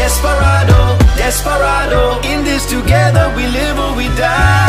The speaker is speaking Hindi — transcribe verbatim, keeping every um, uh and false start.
Desperado, desperado. In this together we live or we die.